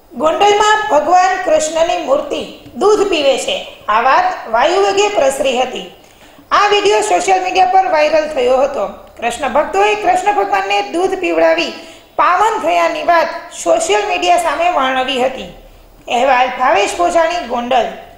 ગોંડલમાં ભગવાન કૃષ્ણની મૂર્તિ દૂધ પીવે છે, આ વાત વાયુવેગે પ્રસરી હતી। આ વિડીયો સોશિયલ મીડિયા પર વાયરલ થયો હતો। કૃષ્ણ ભક્તોએ કૃષ્ણ ભગવાનને દૂધ પીવડાવી પાવન થયાની વાત સોશિયલ મીડિયા સામે વર્ણવી હતી। અહેવાલ ભાવેશ પોજાણી, ગોંડલ।